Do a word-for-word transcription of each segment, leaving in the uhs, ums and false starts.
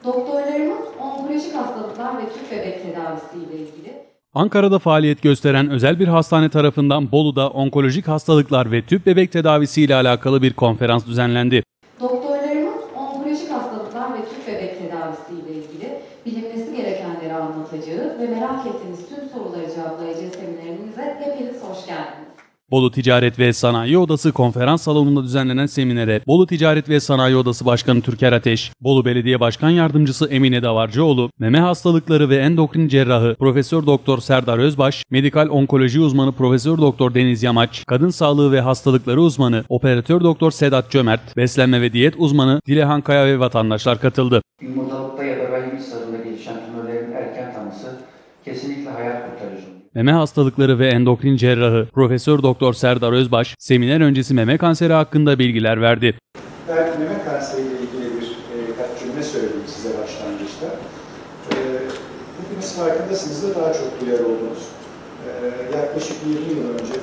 Doktorlarımız onkolojik hastalıklar ve tüp bebek tedavisiyle ilgili. Ankara'da faaliyet gösteren özel bir hastane tarafından Bolu'da onkolojik hastalıklar ve tüp bebek tedavisi ile alakalı bir konferans düzenlendi. Doktorlarımız onkolojik hastalıklar ve tüp bebek tedavisi ile ilgili bilinmesi gerekenleri anlatacağı ve merak ettiğiniz tüm soruları cevaplayacağı seminerimize hepiniz hoş geldiniz. Bolu Ticaret ve Sanayi Odası konferans salonunda düzenlenen seminere Bolu Ticaret ve Sanayi Odası Başkanı Türker Ateş, Bolu Belediye Başkan Yardımcısı Emine Davarcıoğlu, meme hastalıkları ve endokrin cerrahı Profesör Doktor Serdar Özbaş, medikal onkoloji uzmanı Profesör Doktor Deniz Yamaç, kadın sağlığı ve hastalıkları uzmanı Operatör Doktor Sedat Cömert, beslenme ve diyet uzmanı Dilehan Kaya ve vatandaşlar katıldı. Yumurtalıkta ya da rahim sarında gelişen tümörlerin erken tanısı kesinlikle hayat kurtarıcı. Meme hastalıkları ve endokrin cerrahı Profesör Doktor Serdar Özbaş, seminer öncesi meme kanseri hakkında bilgiler verdi. Ben meme kanseriyle ilgili bir birkaç cümle söyleyeyim size başlangıçta. E, hepiniz farkındasınız da daha çok duyar oldunuz. E, yaklaşık yirmi yıl önce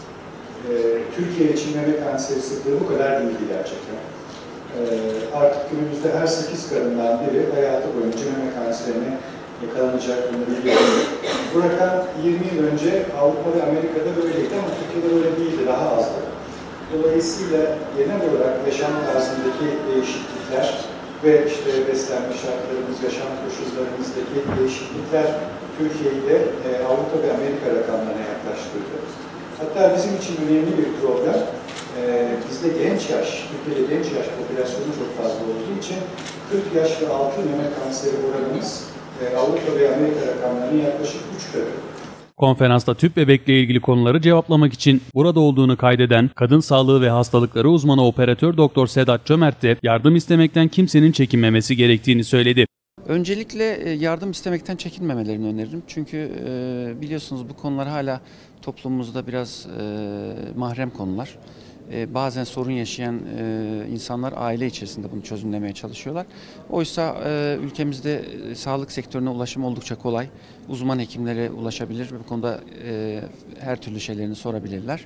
e, Türkiye için meme kanseri sıklığı bu kadar değildi gerçekten. E, artık günümüzde her sekiz kadından biri hayatı boyunca meme kanserine yakalanacak, bunu biliyoruz. Bu rakam yirmi yıl önce Avrupa ve Amerika'da böyleydi ama Türkiye'de böyle değildi, daha azdı. Dolayısıyla genel olarak yaşam tarzındaki değişiklikler ve işte beslenme şartlarımız, yaşam koşullarımızdaki değişiklikler Türkiye'yi de e, Avrupa ve Amerika rakamlarına yaklaştırdı. Hatta bizim için önemli bir problem, e, bizde genç yaş, Türkiye'de genç yaş popülasyonu çok fazla olduğu için kırk yaş ve altı meme kanseri oranımız Avrupa ve Amerika rakamlarının yaklaşık üç katı. Konferansta tüp bebekle ilgili konuları cevaplamak için burada olduğunu kaydeden kadın sağlığı ve hastalıkları uzmanı Operatör Doktor Sedat Cömert de yardım istemekten kimsenin çekinmemesi gerektiğini söyledi. Öncelikle yardım istemekten çekinmemelerini öneririm. Çünkü biliyorsunuz bu konular hala toplumumuzda biraz mahrem konular. Bazen sorun yaşayan insanlar aile içerisinde bunu çözümlemeye çalışıyorlar. Oysa ülkemizde sağlık sektörüne ulaşım oldukça kolay. Uzman hekimlere ulaşabilir ve bu konuda her türlü şeylerini sorabilirler.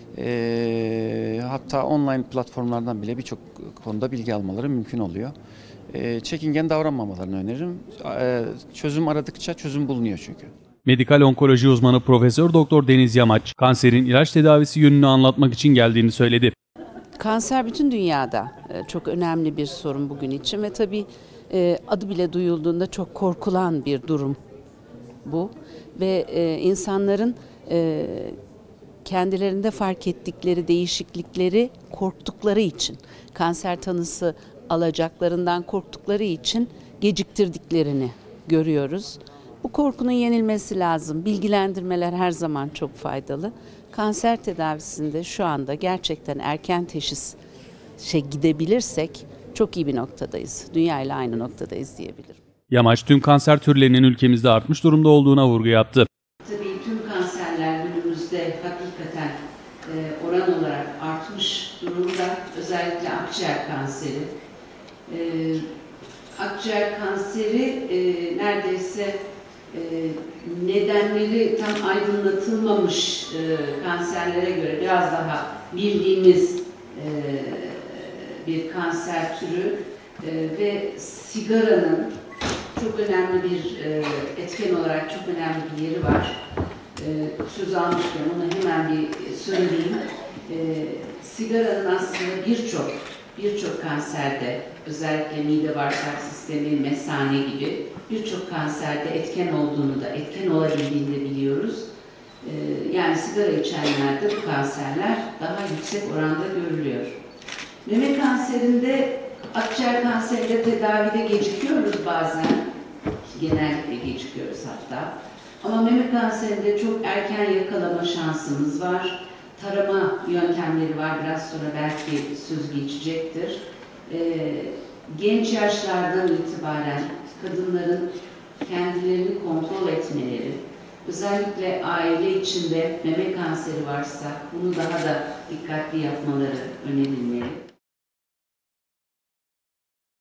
Hatta online platformlardan bile birçok konuda bilgi almaları mümkün oluyor. Çekingen davranmamalarını öneririm. Çözüm aradıkça çözüm bulunuyor çünkü. Medikal onkoloji uzmanı Profesör Doktor Deniz Yamaç, kanserin ilaç tedavisi yönünü anlatmak için geldiğini söyledi. Kanser bütün dünyada çok önemli bir sorun bugün için ve tabii adı bile duyulduğunda çok korkulan bir durum bu. Ve insanların kendilerinde fark ettikleri değişiklikleri korktukları için, kanser tanısı alacaklarından korktukları için geciktirdiklerini görüyoruz. Bu korkunun yenilmesi lazım. Bilgilendirmeler her zaman çok faydalı. Kanser tedavisinde şu anda gerçekten erken teşhis şey gidebilirsek çok iyi bir noktadayız. Dünya ile aynı noktadayız diyebilirim. Yamaç tüm kanser türlerinin ülkemizde artmış durumda olduğuna vurgu yaptı. Tabii tüm kanserler günümüzde hakikaten e, oran olarak artmış durumda. Özellikle akciğer kanseri. E, akciğer kanseri e, neredeyse Ee, nedenleri tam aydınlatılmamış e, kanserlere göre biraz daha bildiğimiz e, bir kanser türü e, ve sigaranın çok önemli bir e, etken olarak çok önemli bir yeri var. E, söz almışken onu hemen bir söyleyeyim. E, sigaranın aslında birçok birçok kanserde, özellikle mide bağırsak sistemi, mesane gibi birçok kanserde etken olduğunu da, etken olabildiğini de biliyoruz. Ee, yani sigara içenlerde bu kanserler daha yüksek oranda görülüyor. Meme kanserinde, akciğer kanserinde tedavide gecikiyoruz bazen. Genellikle gecikiyoruz hatta. Ama meme kanserinde çok erken yakalama şansımız var. Tarama yöntemleri var, biraz sonra belki söz geçecektir. Ee, genç yaşlardan itibaren kadınların kendilerini kontrol etmeleri, özellikle aile içinde meme kanseri varsa bunu daha da dikkatli yapmaları önerilmeli.